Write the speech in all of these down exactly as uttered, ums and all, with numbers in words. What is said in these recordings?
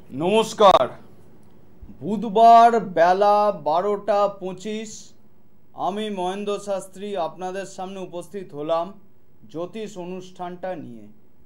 नमस्कार। बुधवार बेला बारोटा पचिस आमी महेंद्र शास्त्री आपनादेर सामने उपस्थित होलाम ज्योतिष अनुष्ठानटा निये।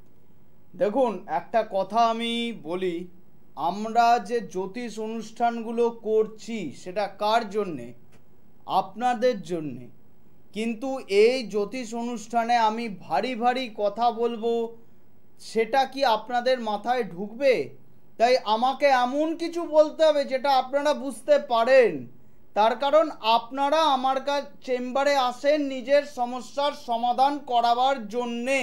देखुन एकटा कथा आमी बोली, आमरा जे ज्योतिष अनुष्ठानगुलो करछि सेटा कार जन्ये? आपनादेर जन्ये। किन्तु एई ज्योतिष अनुष्ठाने आमी भारी भारी कथा बोलबो सेटा कि आपनादेर माथाय ढुकबे? তাই আমাকে এমন কিছু বলতে হবে যেটা আপনারা বুঝতে পারেন। তার কারণ আপনারা আমার কাছে চেম্বারে আসেন নিজের সমস্যার সমাধান করাবার জন্যে,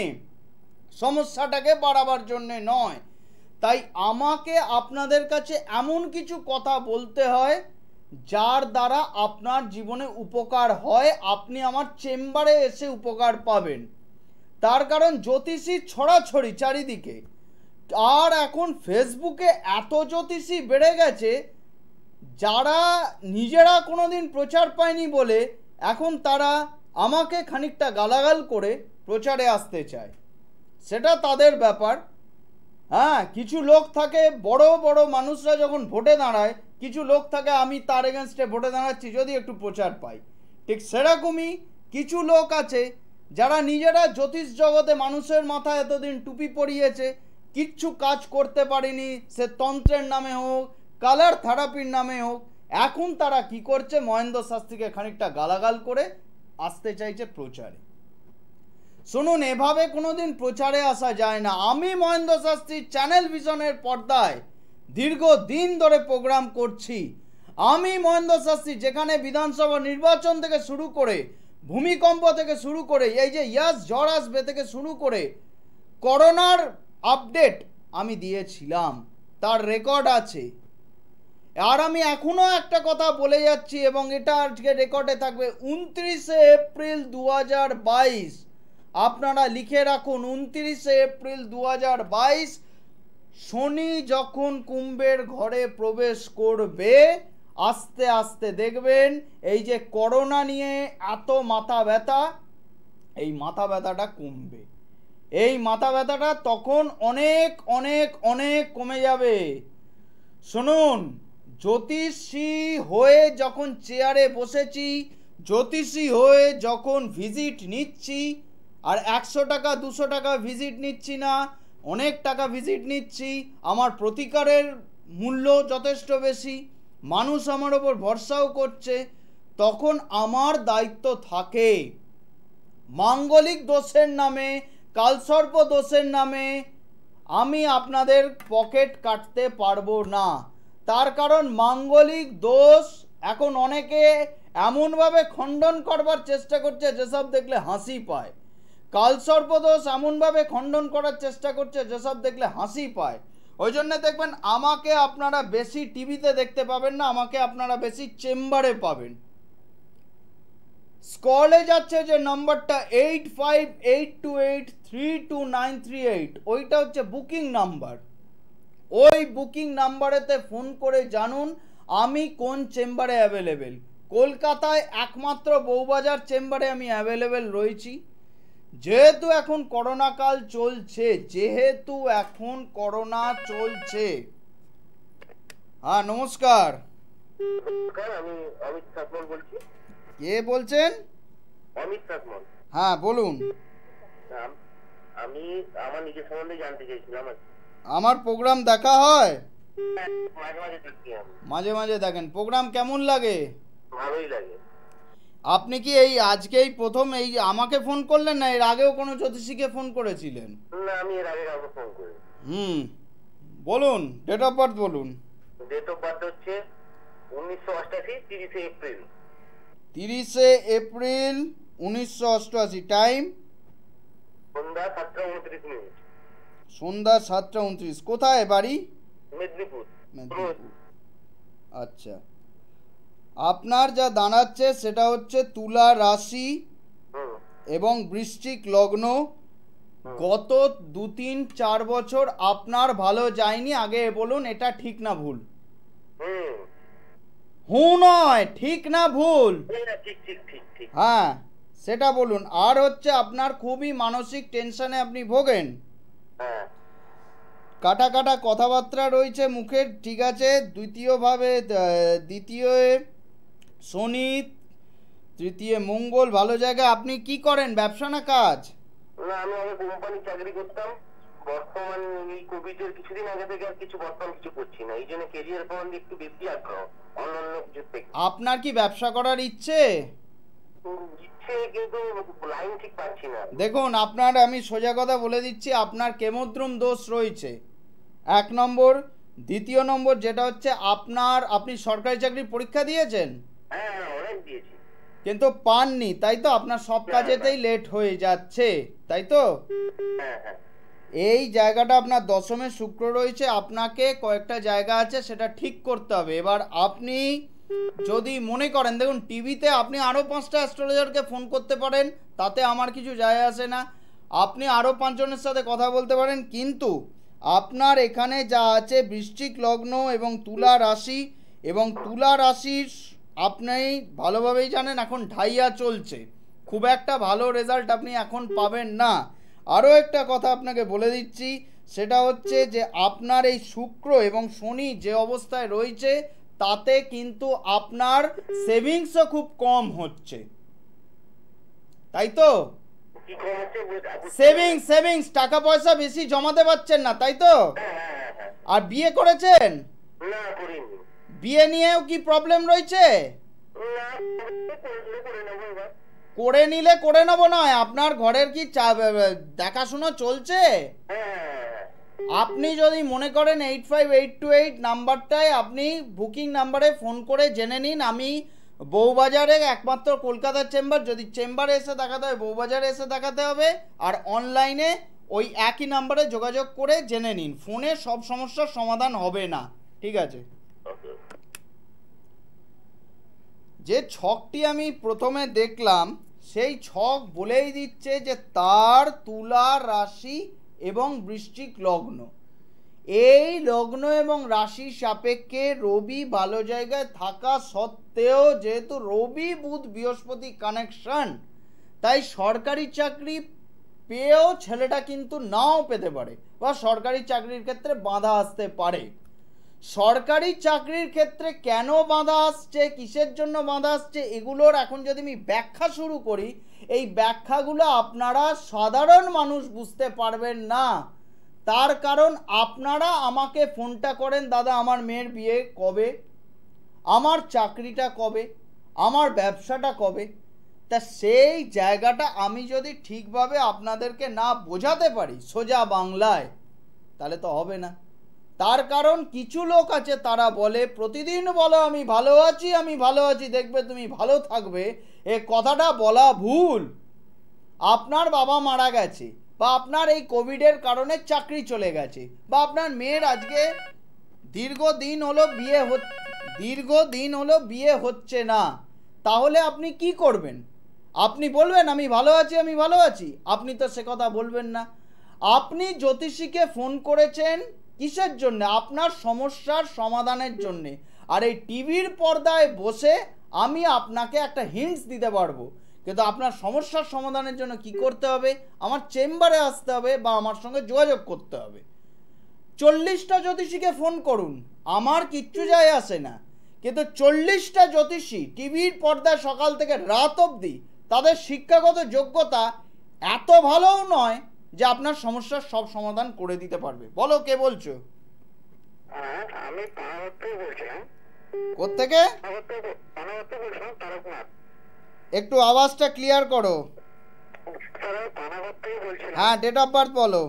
সমস্যাটাকে বাড়াবার জন্যে নয়। তাই আমাকে আপনাদের কাছে এমন কিছু কথা বলতে হয় যার দ্বারা আপনার জীবনে উপকার হয়, আপনি আমার চেম্বারে এসে উপকার পাবেন। তার কারণ জ্যোতিষী ছড়াছড়ি চারিদিকে, আর এখন ফেসবুকে এত জ্যোতিষী বেড়ে গেছে যারা নিজেরা কোনোদিন প্রচার পায়নি বলে এখন তারা আমাকে খানিকটা গালাগাল করে প্রচারে আসতে চায়। সেটা তাদের ব্যাপার। হ্যাঁ, কিছু লোক থাকে বড় বড় মানুষরা যখন ভোটে দাঁড়ায়, কিছু লোক থাকে আমি তার এগেনস্টে ভোটে দাঁড়াচ্ছি যদি একটু প্রচার পাই। ঠিক সেরকমই কিছু লোক আছে যারা নিজেরা জ্যোতিষ জগতে মানুষের মাথায় এতদিন টুপি পরিয়েছে, কিচ্ছু কাজ করতে পারেনি, সে তন্ত্রের নামে হোক কালার থেরাপির নামে হোক, এখন তারা কি করছে মহেন্দ্র শাস্ত্রীকে খানিকটা গালাগাল করে আসতে চাইছে প্রচারে। শুনুন, এভাবে কোনোদিন প্রচারে আসা যায় না। আমি মহেন্দ্র শাস্ত্রী চ্যানেল ভিশনের পর্দায় দীর্ঘদিন ধরে প্রোগ্রাম করছি। আমি মহেন্দ্র শাস্ত্রী যেখানে বিধানসভা নির্বাচন থেকে শুরু করে, ভূমিকম্প থেকে শুরু করে, এই যে ইয়াস ঝড় আসবে থেকে শুরু করে করোনার আপডেট আমি দিয়েছিলাম, তার রেকর্ড আছে। আর আমি এখনো একটা কথা বলে যাচ্ছি এবং এটা আজকে রেকর্ডে থাকবে। উনত্রিশে এপ্রিল দু হাজার বাইশ, আপনারা লিখে রাখুন, উনত্রিশে এপ্রিল দু হাজার বাইশ শনি যখন কুম্ভের ঘরে প্রবেশ করবে, আস্তে আস্তে দেখবেন এই যে করোনা নিয়ে এত মাথা ব্যথা, এই মাথা ব্যথাটা কমবে। এই মাথা ব্যথাটা তখন অনেক অনেক অনেক কমে যাবে। শুনুন, জ্যোতিষী হয়ে যখন চেয়ারে বসেছি, জ্যোতিষী হয়ে যখন ভিজিট নিচ্ছি, আর একশো টাকা দুশো টাকা ভিজিট নিচ্ছি না, অনেক টাকা ভিজিট নিচ্ছি, আমার প্রতিকারের মূল্য যথেষ্ট বেশি, মানুষ আমার ওপর ভরসাও করছে, তখন আমার দায়িত্ব থাকে মাঙ্গলিক দোষের নামে, কালসর্প দোষের নামে আমি আপনাদের পকেট কাটতে পারবো না। তার কারণ মাঙ্গলিক দোষ এখন অনেকে এমনভাবে খণ্ডন করবার চেষ্টা করছে যেসব দেখলে হাসি পায়, কালসর্প দোষ এমনভাবে খণ্ডন করার চেষ্টা করছে যেসব দেখলে হাসি পায়। ওই জন্য দেখবেন আমাকে আপনারা বেশি টিভিতে দেখতে পাবেন না, আমাকে আপনারা বেশি চেম্বারে পাবেন। স্কলে যাচ্ছে যে নাম্বারটা eight five eight two eight three two nine three eight, ওইটা হচ্ছে বুকিং নাম্বার। ওই বুকিং নাম্বারেতে ফোন করে জানুন আমি কোন চেম্বারে অ্যাভেলেবেল। কলকাতায় একমাত্র বউবাজার চেম্বারে আমি অ্যাভেলেবেল রয়েছি। যেহেতু এখন করোনা কাল চলছে, যেহেতু এখন করোনা চলছে। হ্যাঁ, নমস্কার। আমি অমিত সাতমল বলছি। কে বলছেন? অমিত সাতমল। হ্যাঁ, বলুন। আমি আমার নিজের সম্বন্ধে জানতে চাইছিলাম। আমার প্রোগ্রাম দেখা হয়? মাঝে মাঝে দেখি। আমি মাঝে মাঝে দেখেন। প্রোগ্রাম কেমন লাগে? ভালোই লাগে। আপনি কি এই আজকেই প্রথম এই আমাকে ফোন করলেন, না এর আগেও কোনো জ্যোতিষীকে ফোন করেছিলেন? না, আমি এর আগে কাউকে ফোন করি। হুম, বলুন ডেট অফ বার্থ বলুন। ডেট অফ বার্থ হচ্ছে উনিশশো অষ্টাশি তিরিশে এপ্রিল। তিরিশে এপ্রিল উনিশশো অষ্টআশি। টাইম সন্ধ্যা সাতটা উনত্রিশ মিনিট। সন্ধ্যা সাতটা উনত্রিশ। কোথায় বাড়ি? মেদিনীপুর। মেদিনীপুর। আচ্ছা, আপনার যা দাঁড়াচ্ছে সেটা হচ্ছে তুলা রাশি এবং বৃশ্চিক লগ্ন। গত দু তিন চার বছর আপনার ভালো যায়নি। আগে বলুন এটা ঠিক না ভুল? হু নয়, ঠিক না ভুল? হ্যাঁ, সেটা বলুন। আর হচ্ছে আপনার খুবই মানসিক টেনশনে আপনি ভোগেন। কাটা কাটা কথাবার্তা রয়েছে মুখের, ঠিক আছে। দ্বিতীয়ভাবে দ্বিতীয় শনি, তৃতীয় মঙ্গল ভালো জায়গায়। আপনি কি করেন, ব্যবসা না কাজ? না, আমি আগে কোম্পানি চাকরি করতাম, বর্তমান এই কোভিডের কিছুদিন আগে থেকে আর কিছু বর্তমান কিছু করছি না, এই জন্য কেরিয়ার পয়েন্ট একটু বেশি আগ্রহ অন্যান্য কিছু থেকে। আপনার কি ব্যবসা করার ইচ্ছে? ইচ্ছে, কিন্তু লাইন ঠিক পাচ্ছি না। দেখুন, আপনার আমি সোজা কথা বলে দিচ্ছি, আপনার কেমোদ্রুম দোষ রয়েছে এক নম্বর। দ্বিতীয় নম্বর যেটা হচ্ছে আপনার, আপনি সরকারি চাকরির পরীক্ষা দিয়েছেন? হ্যাঁ হ্যাঁ, অনেক দিয়েছি, কিন্তু পাননি, তাই তো? আপনার সব কাজেতেই লেট হয়ে যাচ্ছে, তাই তো? হ্যাঁ হ্যাঁ। এই জায়গাটা আপনার দশমে শুক্র রয়েছে, আপনাকে কয়েকটা জায়গা আছে সেটা ঠিক করতে হবে। এবার আপনি যদি মনে করেন, দেখুন টিভিতে আপনি আরও পাঁচটা অ্যাস্ট্রোলজারকে ফোন করতে পারেন, তাতে আমার কিছু যায় আসে না। আপনি আরও পাঁচজনের সাথে কথা বলতে পারেন, কিন্তু আপনার এখানে যা আছে বৃশ্চিক লগ্ন এবং তুলা রাশি, এবং তুলা রাশির আপনি ভালোভাবেই জানেন এখন ঢাইয়া চলছে, খুব একটা ভালো রেজাল্ট আপনি এখন পাবেন না। আরও একটা কথা আপনাকে বলে দিচ্ছি, সেটা হচ্ছে যে আপনার এই শুক্র এবং শনি যে অবস্থায় রয়েছে, তাতে কিন্তু আপনার সেভিংসও খুব কম হচ্ছে, তাই তো? সেভিংস সেভিংস টাকা পয়সা বেশি জমাতে পারছেন না, তাই তো? আর বিয়ে করেছেন? না, করিনি। বিয়ে নিয়েও কি প্রবলেম রয়েছে? করে নিলে করে নেবো নয়, আপনার ঘরের কি দেখাশোনা চলছে? আপনি যদি মনে করেন eight five eight two eight নাম্বারটায় আপনি বুকিং নাম্বারে ফোন করে জেনে নিন। আমি বউবাজারে একমাত্র কলকাতার চেম্বার, যদি চেম্বারে এসে দেখাতে হয় বউবাজারে এসে দেখাতে হবে, আর অনলাইনে ওই একই নাম্বারে যোগাযোগ করে জেনে নিন। ফোনে সব সমস্যার সমাধান হবে না, ঠিক আছে? যে ছকটি আমি প্রথমে দেখলাম, সেই ছক বলেই দিচ্ছে যে তার তুলা রাশি এবং বৃশ্চিক লগ্ন, এই লগ্ন এবং রাশি সাপেক্ষে রবি ভালো জায়গায় থাকা সত্ত্বেও, যেহেতু রবি বুধ বৃহস্পতি কানেকশন, তাই সরকারি চাকরি পেয়েও ছেলেটা কিন্তু নাও পেতে পারে, বা সরকারি চাকরির ক্ষেত্রে বাধা আসতে পারে। সরকারি চাকরির ক্ষেত্রে কেন বাধা আসছে, কিসের জন্য বাধা আসছে, এগুলোর এখন যদি আমি ব্যাখ্যা শুরু করি, এই ব্যাখ্যাগুলো আপনারা সাধারণ মানুষ বুঝতে পারবেন না। তার কারণ আপনারা আমাকে ফোনটা করেন, দাদা আমার মেয়ের বিয়ে কবে, আমার চাকরিটা কবে, আমার ব্যবসাটা কবে, তা সেই জায়গাটা আমি যদি ঠিকভাবে আপনাদেরকে না বোঝাতে পারি সোজা বাংলায়, তাহলে তো হবে না। তার কারণ কিছু লোক আছে, তারা বলে প্রতিদিন বলো আমি ভালো আছি, আমি ভালো আছি, দেখবে তুমি ভালো থাকবে। এ কথাটা বলা ভুল। আপনার বাবা মারা গেছে, বা আপনার এই কোভিডের কারণে চাকরি চলে গেছে, বা আপনার মেয়ের আজকে দীর্ঘদিন হলো বিয়ে দীর্ঘদিন হলো বিয়ে হচ্ছে না, তাহলে আপনি কি করবেন? আপনি বলবেন আমি ভালো আছি, আমি ভালো আছি? আপনি তো সে কথা বলবেন না। আপনি জ্যোতিষীকে ফোন করেছেন কিসের জন্য? আপনার সমস্যার সমাধানের জন্য। আর এই টিভির পর্দায় বসে আমি আপনাকে একটা হিন্টস দিতে পারবো, কিন্তু আপনার সমস্যার সমাধানের জন্য কি করতে হবে? আমার চেম্বারে আসতে হবে বা আমার সঙ্গে যোগাযোগ করতে হবে। চল্লিশটা জ্যোতিষীকে ফোন করুন, আমার কিচ্ছু যায় আসে না, কিন্তু চল্লিশটা জ্যোতিষী টিভির পর্দায় সকাল থেকে রাত অবধি, তাদের শিক্ষাগত যোগ্যতা এত ভালোও নয় যে আপনার সমস্যার সব সমাধান করে দিতে পারবে। বলো, কে বলছো? আমি পানাগড় থেকে বলছিলাম। কোত্থেকে? পানাগড় থেকে বলছিলাম, তারকনাথ। একটু আওয়াজটা ক্লিয়ার করো। পানাগড় থেকে বলছিলাম। হ্যাঁ, ডেট অফ বার্থ বলো।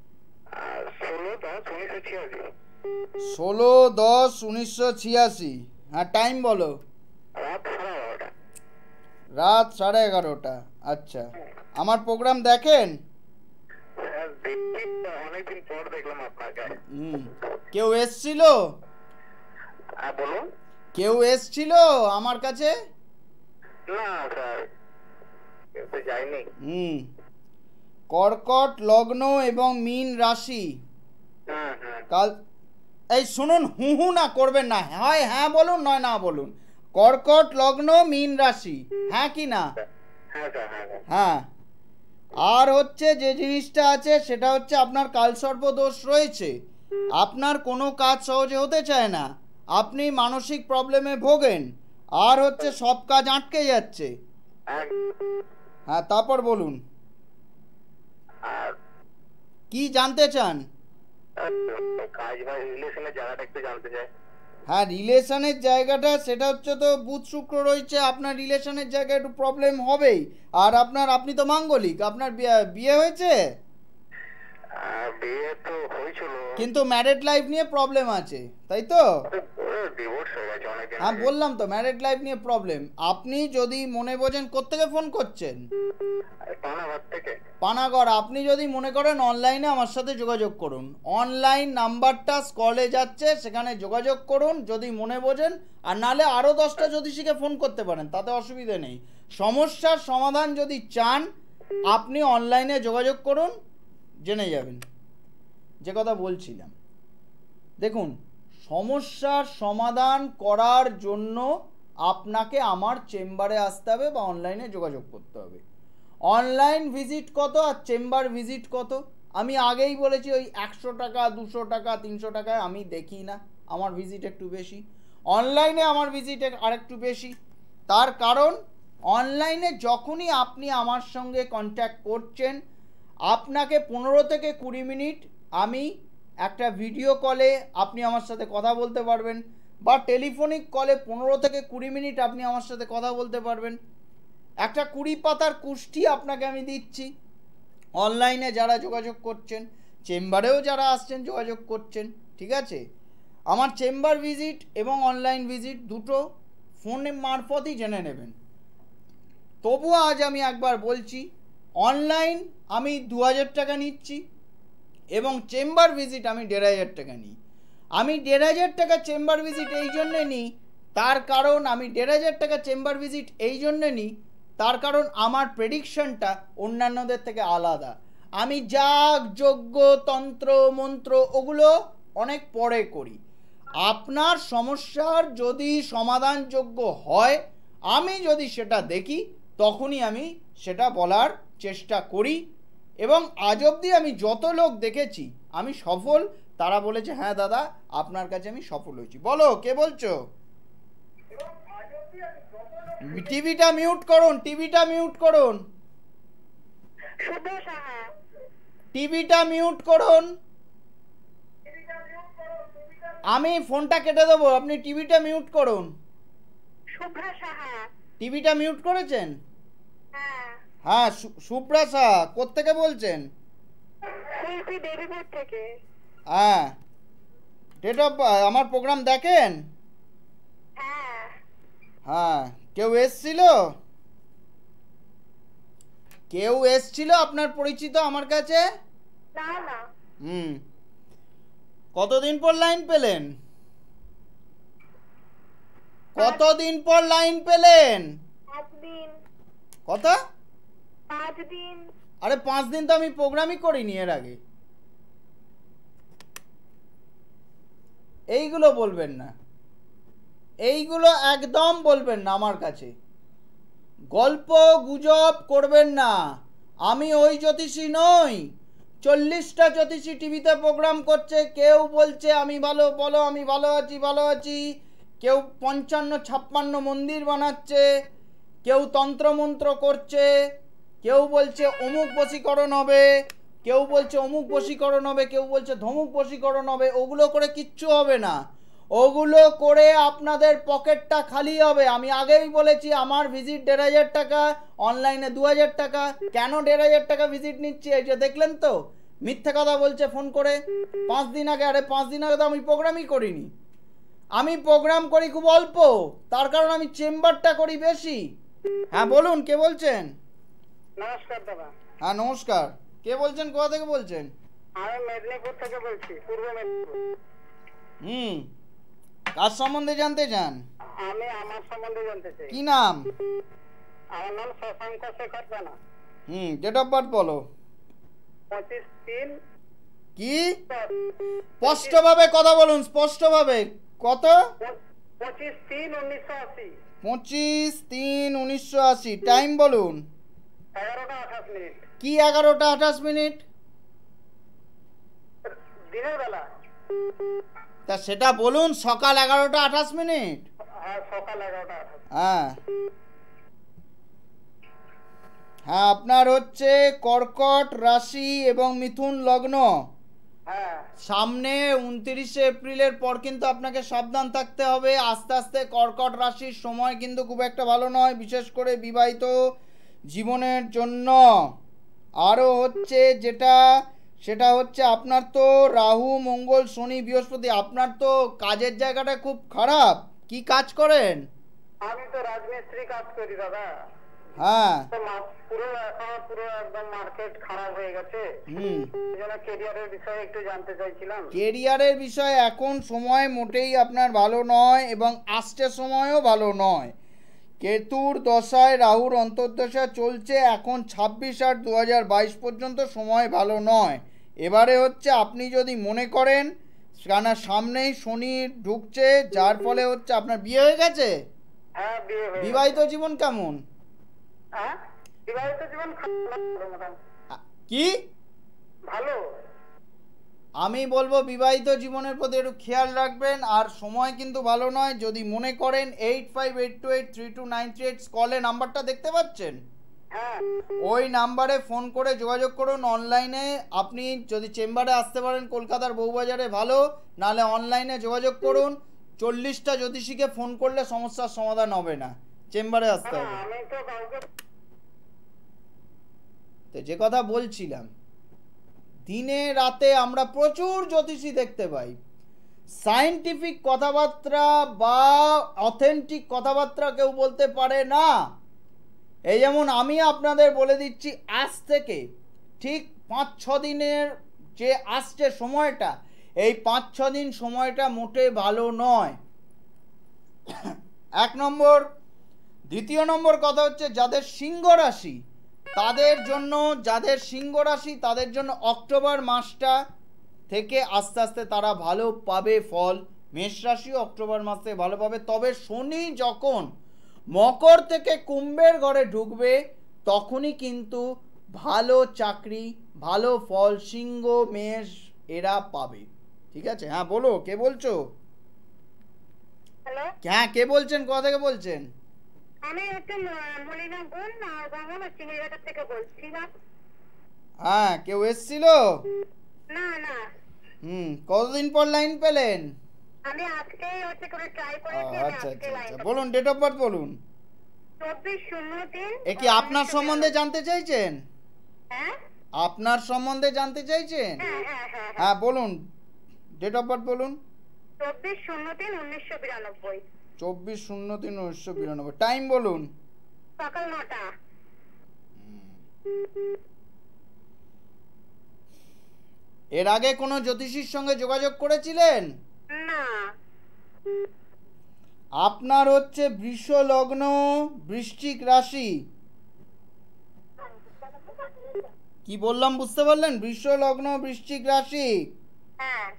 ষোলো দশ উনিশশো ছিয়াশি। ষোলো দশ উনিশশো ছিয়াশি। হ্যাঁ, টাইম বলো। রাত সাড়ে এগারোটা। রাত সাড়ে এগারোটা। আচ্ছা, আমার প্রোগ্রাম দেখেন? অনেকদিন পর দেখলাম আপনাকে। হুম, কেউ এসছিল? হ্যাঁ বলুন। কেউ এসছিল আমার কাছে? না স্যার, কেউ তো যায়নি। হুম, কর্কট লগ্ন এবং মীন রাশি। হ্যাঁ হ্যাঁ। কাল এই শুনুন, হু হু না করবেন না, হয় হ্যাঁ বলুন, নয় না বলুন। কর্কট লগ্ন মীন রাশি, হ্যাঁ কি না? হ্যাঁ স্যার, হ্যাঁ হ্যাঁ। হ্যাঁ, আর হচ্ছে যে জিনিসটা আছে সেটা হচ্ছে আপনার কালসর্প দোষ রয়েছে, আপনার কোনো কাজ সহজে হতে চায় না, আপনি মানসিক প্রবলেমে ভোগেন, আর হচ্ছে সব কাজ আটকে যাচ্ছে। হ্যাঁ, তারপর বলুন আর কি জানতে চান? কাজ বা রিলেশনের জায়গাটা একটু জানতে চাই। হ্যাঁ, রিলেশনের জায়গাটা সেটা হচ্ছে তো বুধ শুক্র রয়েছে, আপনার রিলেশনের জায়গায় একটু প্রবলেম হবেই। আর আপনার আপনি তো মাঙ্গলিক, আপনার বিয়ে- বিয়ে হয়েছে আর বিয়ে তো হয়েছিল, কিন্তু ম্যারেড লাইফ নিয়ে প্রবলেম আছে, তাই তো? ডিভোর্স হয়ে গেছে অনেক দিন হ্যাঁ আগে। বললাম তো ম্যারেড লাইফ নিয়ে প্রবলেম। আপনি যদি মনে বোঝেন, কোত্থেকে ফোন করছেন? পানাগড় থেকে। পানাগড়। আপনি যদি মনে করেন অনলাইনে আমার সাথে যোগাযোগ করুন, অনলাইন নাম্বারটা স্কলে যাচ্ছে, সেখানে যোগাযোগ করুন যদি মনে বোঝেন। আর নালে আরও দশটা জ্যোতিষীকে ফোন করতে পারেন, তাতে অসুবিধে নেই। সমস্যার সমাধান যদি চান, আপনি অনলাইনে যোগাযোগ করুন, জেনে যাবেন। যে কথা বলছিলাম, দেখুন, সমস্যার সমাধান করার জন্য আপনাকে আমার চেম্বারে আসতে হবে বা অনলাইনে যোগাযোগ করতে হবে। অনলাইন ভিজিট কত আর চেম্বার ভিজিট কত? আমি আগেই বলেছি, ওই একশো টাকা, দুশো টাকা, তিনশো টাকায় আমি দেখি না, আমার ভিজিট একটু বেশি। অনলাইনে আমার ভিজিট আরেকটু বেশি। তার কারণ অনলাইনে যখনই আপনি আমার সঙ্গে কন্ট্যাক্ট করছেন, আপনাকে পনেরো থেকে কুড়ি মিনিট আমি একটা ভিডিও কলে আপনি আমার সাথে কথা বলতে পারবেন, বা টেলিফোনিক কলে পনেরো থেকে কুড়ি মিনিট আপনি আমার সাথে কথা বলতে পারবেন। একটা কুড়ি পাতার কুষ্টি আপনাকে আমি দিচ্ছি। অনলাইনে যারা যোগাযোগ করছেন, চেম্বারেও যারা আসছেন যোগাযোগ করছেন, ঠিক আছে? আমার চেম্বার ভিজিট এবং অনলাইন ভিজিট দুটো ফোনের মারফতই জেনে নেবেন। তবুও আজ আমি একবার বলছি, অনলাইন আমি দু হাজার টাকা নিচ্ছি এবং চেম্বার ভিজিট আমি দেড় হাজার টাকা নিই। আমি দেড় হাজার টাকা চেম্বার ভিজিট এই জন্যে নিই, তার কারণ আমি দেড় হাজার টাকা চেম্বার ভিজিট এই জন্যে নিই তার কারণ আমার প্রেডিকশনটা অন্যান্যদের থেকে আলাদা। আমি যাগ যজ্ঞ তন্ত্র মন্ত্র ওগুলো অনেক পরে করি। আপনার সমস্যার যদি সমাধানযোগ্য হয়, আমি যদি সেটা দেখি, তখনই আমি সেটা বলার চেষ্টা করি। এবং আজ অবধি আমি যত লোক দেখেছি আমি সফল, তারা বলেছে হ্যাঁ দাদা আপনার কাছে আমি সফল হয়েছি। বলো, কে বলছো? টিভিটা মিউট করুন, টিভিটা মিউট করুন, টিভিটা মিউট করুন। আমি ফোনটা কেটে দেবো, আপনি টিভিটা মিউট করুন। টিভিটা মিউট করেছেন? হ্যাঁ, সুপ্রা সাহা। কোত্থেকে বলছেন? হ্যাঁ, ডেট অফ আমার প্রোগ্রাম দেখেন? হ্যাঁ, কেউ এসছিল? কেউ এসছিল আপনার পরিচিত আমার কাছে? হুম, কতদিন পর লাইন পেলেন? কতদিন পর লাইন পেলেন? কত? আরে পাঁচ দিন তো আমি প্রোগ্রামই করিনি এর আগে। এইগুলো বলবেন না, এইগুলো একদম বলবেন না আমার কাছে। গল্প গুজব করবেন না, আমি ওই জ্যোতিষী নই। চল্লিশটা জ্যোতিষী টিভিতে প্রোগ্রাম করছে, কেউ বলছে আমি ভালো, বলো আমি ভালো আছি ভালো আছি, কেউ পঞ্চান্ন ছাপ্পান্ন মন্দির বানাচ্ছে, কেউ তন্ত্রমন্ত্র করছে, কেউ বলছে অমুক বশীকরণ হবে, কেউ বলছে অমুক বশীকরণ হবে, কেউ বলছে ধমুক বশীকরণ হবে। ওগুলো করে কিচ্ছু হবে না, ওগুলো করে আপনাদের পকেটটা খালি হবে। আমি আগেই বলেছি আমার ভিজিট দেড় হাজার টাকা, অনলাইনে দু হাজার টাকা। কেন দেড় হাজার টাকা ভিজিট নিচ্ছি? এই যে দেখলেন তো, মিথ্যে কথা বলছে ফোন করে পাঁচ দিন আগে। আরে পাঁচ দিন আগে তো আমি প্রোগ্রামই করিনি, আমি প্রোগ্রাম করি খুব অল্প, তার কারণ আমি চেম্বারটা করি বেশি। হ্যাঁ বলুন, কে বলছেন? নমস্কার দাদা। হ্যাঁ নমস্কার, কে বলছেন, কোথা থেকে বলছেন? আমি মেদিনীপুর থেকে বলছি, পূর্ব মেদিনীপুর। হুম, কার সম্বন্ধে জানতে চান? আমি আমার সম্বন্ধে জানতে চাই। কি নাম? আমার নাম শশাঙ্ক শেখর জানা। হুম, ডেট অফ বার্থ বলো। পঁচিশ তিন। কি? স্পষ্টভাবে কথা বলুন, স্পষ্টভাবে। কত? পঁচিশ তিন উনিশশো আশি। পঁচিশ তিন উনিশশো আশি। টাইম বলুন। এগারোটা আঠাশ মিনিট। কি এগারোটা আঠাশ মিনিট? দিনের বেলা। তা সেটা বলুন। সকাল এগারোটা আঠাশ মিনিট। হ্যাঁ সকাল এগারোটা। হ্যাঁ হ্যাঁ আপনার হচ্ছে কর্কট রাশি এবং মিথুন লগ্ন। হ্যাঁ সামনে উনত্রিশে এপ্রিলের পর কিন্তু আপনাকে সাবধান থাকতে হবে। আস্তে আস্তে কর্কট রাশির সময় কিন্তু খুব একটা ভালো নয়, বিশেষ করে বিবাহিত জীবনের জন্য। আরও হচ্ছে যেটা সেটা হচ্ছে আপনার তো রাহু মঙ্গল শনি বৃহস্পতি, আপনার তো কাজের জায়গাটা খুব খারাপ। কি কাজ করেন? আমি তো রাজমিস্ত্রি কাজ করি দাদা। হ্যাঁ পুরো এখন পুরো একদম মার্কেট খারাপ হয়ে গেছে। হুম এজন্য ক্যারিয়ারের বিষয়ে একটু জানতে চাইছিলাম। কেরিয়ারের বিষয়ে এখন সময় মোটেই আপনার ভালো নয় এবং আসছে সময়ও ভালো নয়। কেতুর দশায় রাহুর অন্তর্দশা চলছে এখন ছাব্বিশ আট দু হাজার বাইশ পর্যন্ত সময় ভালো নয়। এবারে হচ্ছে আপনি যদি মনে করেন, কেন সামনেই শনি ঢুকছে, যার ফলে হচ্ছে আপনার বিয়ে হয়ে গেছে। হ্যাঁ বিয়ে হয়ে বিবাহিত জীবন কেমন? হ্যাঁ বিবাহিত জীবন কি ভালো। আমি বলবো বিবাহিত জীবনের প্রতি একটু খেয়াল রাখবেন। আর সময় কিন্তু ভালো নয়। যদি মনে করেন eight five eight two eight three two nine three eight কলে নাম্বারটা দেখতে পাচ্ছেন, হ্যাঁ ওই নাম্বারে ফোন করে যোগাযোগ করুন। অনলাইনে আপনি যদি চেম্বারে আসতে পারেন কলকাতার বউবাজারে ভালো, নাহলে অনলাইনে যোগাযোগ করুন। চল্লিশটা জ্যোতিষীকে ফোন করলে সমস্যার সমাধান হবে না, চেম্বারে আসতে হবে। আমি তো কাউকে তো যে কথা বলছিলাম, দিনে রাতে আমরা প্রচুর জ্যোতিষী দেখতে পাই। সায়েন্টিফিক কথাবার্তা বা অথেন্টিক কথাবার্তা কেউ বলতে পারে না। এই যেমন আমি আপনাদের বলে দিচ্ছি, আজ থেকে ঠিক পাঁচ ছ দিনের যে আসছে সময়টা, এই পাঁচ ছ দিন সময়টা মোটে ভালো নয়। এক নম্বর। দ্বিতীয় নম্বর কথা হচ্ছে যাদের সিংহ রাশি তাদের জন্য, যাদের সিংহ রাশি তাদের জন্য অক্টোবর মাসটা থেকে আস্তে আস্তে তারা ভালো পাবে ফল। মেষ রাশিও অক্টোবর মাসে ভালো পাবে। তবে শনি যখন মকর থেকে কুম্ভের ঘরে ঢুকবে তখনই কিন্তু ভালো চাকরি, ভালো ফল সিংহ মেষ এরা পাবে। ঠিক আছে? হ্যাঁ বলো, কে বলছো? হ্যালো হ্যাঁ কে বলছেন, কোথা থেকে বলছেন? আমি হচ্ছে মলিনা বোন আর বাংলা সিঙ্গিঘাটা থেকে বলছি। হ্যাঁ কেউ এসছিল? না না হুম কতদিন পর লাইন পেলেন? আমি আজকে হচ্ছে করে ট্রাই ও, করেছি। আচ্ছা আচ্ছা আচ্ছা বলুন, ডেট অফ বার্থ বলুন। চব্বিশ শূন্য তিন। এ কি আপনার সম্বন্ধে জানতে চাইছেন? হ্যাঁ আপনার সম্বন্ধে জানতে চাইছেন? হ্যাঁ হ্যাঁ হ্যাঁ হ্যাঁ বলুন, ডেট অফ বার্থ বলুন। চব্বিশ শূন্য তিন উনিশশো বিরানব্বই। চব্বিশ শূন্য তিন উনিশশো বিরানব্বই। টাইম বলুন। সকাল নটা। এর আগে কোনো জ্যোতিষীর সঙ্গে যোগাযোগ করেছিলেন? না আপনার হচ্ছে বৃষ লগ্ন, বৃশ্চিক রাশি। কি বললাম বুঝতে পারলেন? বৃষ লগ্ন, বৃশ্চিক রাশি। হ্যাঁ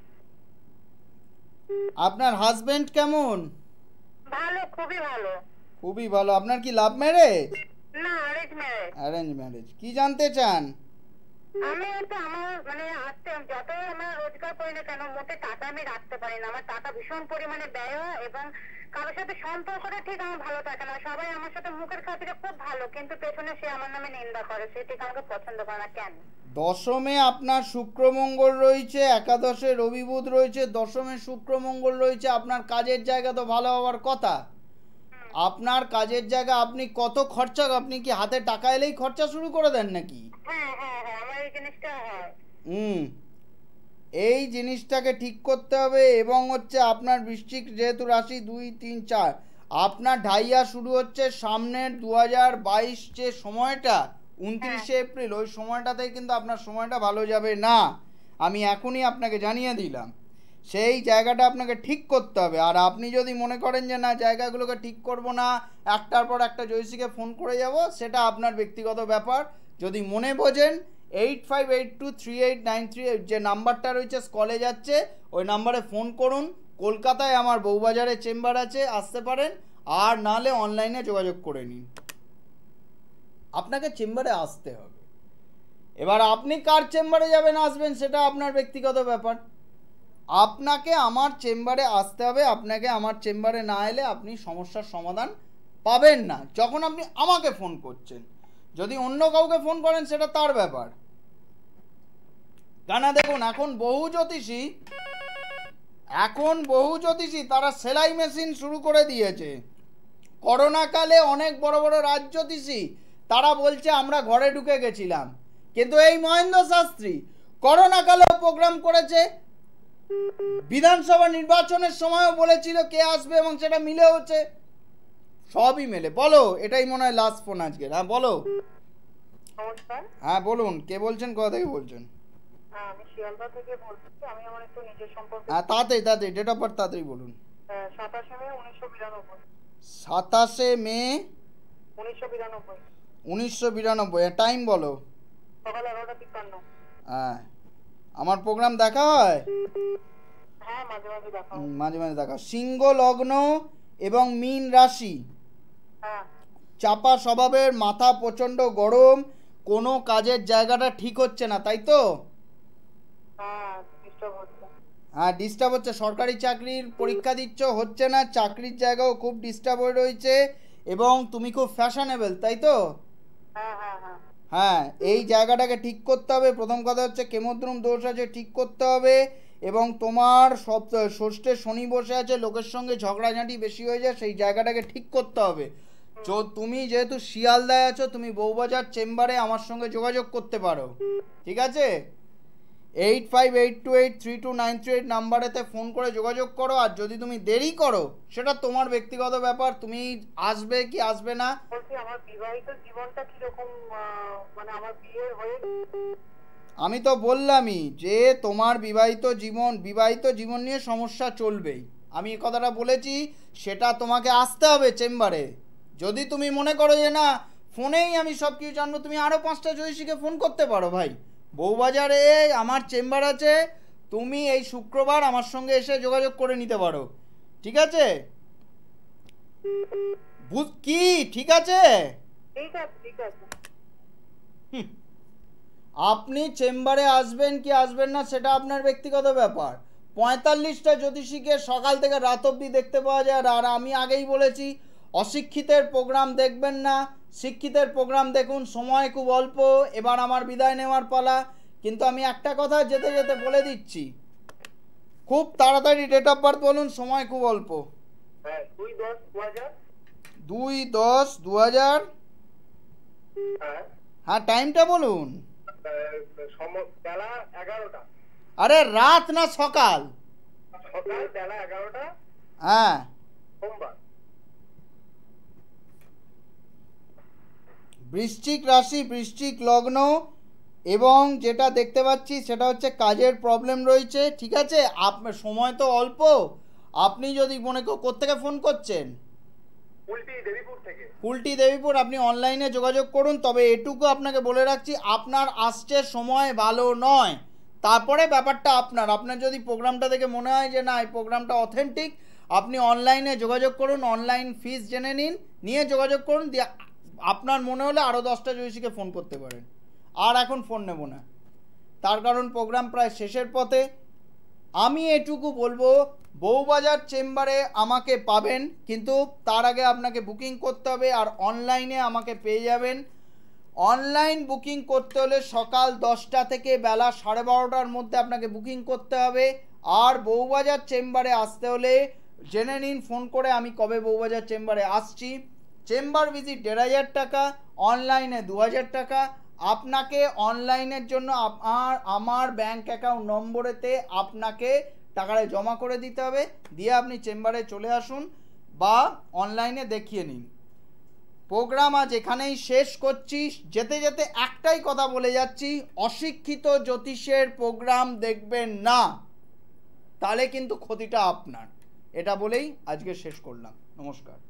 আপনার হাজবেন্ড কেমন? ভালো, খুবই ভালো। খুবই ভালো। আপনার কি লাভ ম্যারেজ? না অ্যারেঞ্জ ম্যারেজ। Arrange marriage. কি জানতে চান? আমি তো আমার মানে আজকে যত আমার রোজগার করি না কেন মোটে টাকা আমি রাখতে পারি না। আমার টাকা ভীষণ পরিমাণে ব্যয় হয় এবং কারোর সাথে সম্পর্কটা ঠিক আমার ভালো থাকে না। সবাই আমার সাথে মুখের খাতিরে খুব ভালো, কিন্তু পেছনে সে আমার নামে নিন্দা করে, সে ঠিক আমাকে পছন্দ করে না। কেন? দশমে আপনার শুক্র মঙ্গল রয়েছে, একাদশে রবি বুধ রয়েছে, দশমে শুক্র মঙ্গল রয়েছে। আপনার কাজের জায়গা তো ভালো হওয়ার কথা। আপনার কাজের জায়গা আপনি কত খরচা, আপনি কি হাতে টাকা এলেই খরচা শুরু করে দেন নাকি? হ্যাঁ হ্যাঁ হ্যাঁ আমার এই জিনিসটা হয়। হুম এই জিনিসটাকে ঠিক করতে হবে। এবং হচ্ছে আপনার বৃশ্চিক যেহেতু রাশি দুই তিন চার, আপনার ঢাইয়া শুরু হচ্ছে সামনের দু হাজার বাইশ যে সময়টা উনত্রিশে এপ্রিল, ওই সময়টাতেই কিন্তু আপনার সময়টা ভালো যাবে না। আমি এখনই আপনাকে জানিয়ে দিলাম। সেই জায়গাটা আপনাকে ঠিক করতে হবে। আর আপনি যদি মনে করেন যে না জায়গাগুলোকে ঠিক করব না, একটার পর একটা জয়সীকে ফোন করে যাব, সেটা আপনার ব্যক্তিগত ব্যাপার। যদি মনে বোঝেন eight five eight two three eight nine three eight যে নাম্বারটা রয়েছে স্কলে যাচ্ছে, ওই নাম্বারে ফোন করুন। কলকাতায় আমার বউবাজারে চেম্বার আছে, আসতে পারেন। আর নাহলে অনলাইনে যোগাযোগ করে নিন। আপনাকে চেম্বারে আসতে হবে। এবার আপনি কার চেম্বারে যাবেন আসবেন সেটা আপনার ব্যক্তিগত ব্যাপার। আপনাকে আমার চেম্বারে আসতে হবে, আপনাকে আমার চেম্বারে না এলে আপনি সমস্যার সমাধান পাবেন না যখন আপনি আমাকে ফোন করছেন। যদি অন্য কাউকে ফোন করেন সেটা তার ব্যাপার। কেন দেখুন, এখন বহু জ্যোতিষী এখন বহু জ্যোতিষী তারা সেলাই মেশিন শুরু করে দিয়েছে। করোনাকালে অনেক বড় বড় রাজ জ্যোতিষী তারা বলছে আমরা ঘরে ঢুকে গেছিলাম, কিন্তু এই মহেন্দ্র শাস্ত্রী করোনাকালেও প্রোগ্রাম করেছে, বিধানসভা নির্বাচনের সময়ও বলেছিল কে আসবে এবং সেটা মিলে হচ্ছে, সবই মেলে। বলো, এটাই মনে হয় লাস্ট ফোন আজকে। হ্যাঁ বলো। নমস্কার। হ্যাঁ বলুন, কে বলছেন, কোথা থেকে বলছেন? আমি শিয়ালদা থেকে বলছি। আমি আমার একটু নিজের সম্পর্কে। হ্যাঁ তাড়াতাড়ি তাড়াতাড়ি ডেট অফ বার্থ তাড়াতাড়ি বলুন। সাতাশে মে উনিশশো বিরানব্বই। সাতাশে মে উনিশশো বিরানব্বই। উনিশশো বিরানব্বই। টাইম বলো। সকাল এগারোটা তিপ্পান্ন। হ্যাঁ, আমার প্রোগ্রাম দেখা হয়? হ্যাঁ মাঝে মাঝে দেখা হয়। মাঝে মাঝে দেখা। সিংহ লগ্ন এবং মীন রাশি, হ্যাঁ। চাপা স্বভাবের, মাথা প্রচণ্ড গরম, কোনো কাজের জায়গাটা ঠিক হচ্ছে না, তাই তো? হ্যাঁ ডিস্টার্ব হচ্ছে। হ্যাঁ ডিস্টার্ব হচ্ছে। সরকারি চাকরির পরীক্ষা দিচ্ছ, হচ্ছে না, চাকরির জায়গাও খুব ডিস্টার্ব হয়ে রয়েছে এবং তুমি খুব ফ্যাশনেবল, তাই তো? হ্যাঁ হ্যাঁ হ্যাঁ। হ্যাঁ, এই জায়গাটাকে ঠিক করতে হবে। প্রথম কথা হচ্ছে কেমদ্রুম দোষ আছে, ঠিক করতে হবে। এবং তোমার সব ষষ্ঠে শনি বসে আছে, লোকের সঙ্গে ঝগড়াঝাঁটি বেশি হয়ে যায়, সেই জায়গাটাকে ঠিক করতে হবে। তো তুমি যেহেতু শিয়ালদায় আছো, তুমি বউবাজার চেম্বারে আমার সঙ্গে যোগাযোগ করতে পারো, ঠিক আছে? Eight five eight two eight three two nine three eight নাম্বারেতে ফোন করে যোগাযোগ করো। আর যদি তুমি দেরি করো সেটা তোমার ব্যক্তিগত ব্যাপার, তুমি আসবে কি আসবে না। বলছি আমার বিবাহিত জীবনটা কিরকম, মানে আমার বিয়ে হয়ে। আমি তো বললামই যে তোমার বিবাহিত জীবন বিবাহিত জীবন নিয়ে সমস্যা চলবেই, আমি এই কথাটা বলেছি। সেটা তোমাকে আসতে হবে চেম্বারে। যদি তুমি মনে করো যে না ফোনেই আমি সব কিছু জানবো, তুমি আরও পাঁচটা জ্যোতিষীকে ফোন করতে পারো ভাই। বউবাজারে আমার চেম্বার আছে, তুমি এই শুক্রবার আমার সঙ্গে এসে যোগাযোগ করে নিতে পারো, ঠিক আছে? বুঝ কি ঠিক আছে? ঠিক আছে ঠিক আছে। হুম, আপনি চেম্বারে আসবেন কি আসবেন না সেটা আপনার ব্যক্তিগত ব্যাপার। পঁয়তাল্লিশটা জ্যোতিষীকে সকাল থেকে রাত অবধি দেখতে পাওয়া যায়। আর আমি আগেই বলেছি অশিক্ষিতের প্রোগ্রাম দেখবেন না, শিক্ষিতের প্রোগ্রাম দেখুন। সময় খুব অল্প, এবার আমার বিদায় নেওয়ার পালা। কিন্তু আমি একটা কথা যেতে যেতে বলে দিচ্ছি, খুব তাড়াতাড়ি ডেট অফ বার্থ বলুন, সময় খুব অল্প। হ্যাঁ দুই দশ দু হাজার। দুই দশ দু হাজার। হ্যাঁ হ্যাঁ টাইমটা বলুন। বেলা এগারোটা। আরে রাত না সকাল? সকাল বেলা এগারোটা। হ্যাঁ সোমবার। বৃশ্চিক রাশি, বৃশ্চিক লগ্ন, এবং যেটা দেখতে পাচ্ছি সেটা হচ্ছে কাজের প্রবলেম রয়েছে, ঠিক আছে? আপনার সময় তো অল্প। আপনি যদি মনে কোত্থেকে ফোন করছেন? কুলটি দেবীপুর থেকে। কুলটি দেবীপুর। আপনি অনলাইনে যোগাযোগ করুন। তবে এটুকু আপনাকে বলে রাখছি, আপনার আসছে সময় ভালো নয়। তারপরে ব্যাপারটা আপনার আপনার যদি প্রোগ্রামটা দেখে মনে হয় যে না এই প্রোগ্রামটা অথেন্টিক, আপনি অনলাইনে যোগাযোগ করুন, অনলাইন ফিস জেনে নিন, নিয়ে যোগাযোগ করুন। দিয়ে আপনার মনে হলে আরও দশটা জ্যোতিষীকে ফোন করতে পারেন। আর এখন ফোন নেব না, তার কারণ প্রোগ্রাম প্রায় শেষের পথে। আমি এটুকু বলবো, বউবাজার চেম্বারে আমাকে পাবেন, কিন্তু তার আগে আপনাকে বুকিং করতে হবে। আর অনলাইনে আমাকে পেয়ে যাবেন। অনলাইন বুকিং করতে হলে সকাল দশটা থেকে বেলা সাড়ে বারোটার মধ্যে আপনাকে বুকিং করতে হবে। আর বউবাজার চেম্বারে আসতে হলে জেনে নিন ফোন করে আমি কবে বউবাজার চেম্বারে আসছি। চেম্বার ভিজিট দেড় হাজার টাকা, অনলাইনে দু হাজার টাকা। আপনাকে অনলাইনের জন্য আমার আমার ব্যাঙ্ক অ্যাকাউন্ট নম্বরেতে আপনাকে টাকাটা জমা করে দিতে হবে, দিয়ে আপনি চেম্বারে চলে আসুন বা অনলাইনে দেখিয়ে নিন। প্রোগ্রাম আজ এখানেই শেষ করছি। যেতে যেতে একটাই কথা বলে যাচ্ছি, অশিক্ষিত জ্যোতিষের প্রোগ্রাম দেখবেন না, তাহলে কিন্তু ক্ষতিটা আপনার। এটা বলেই আজকে শেষ করলাম। নমস্কার।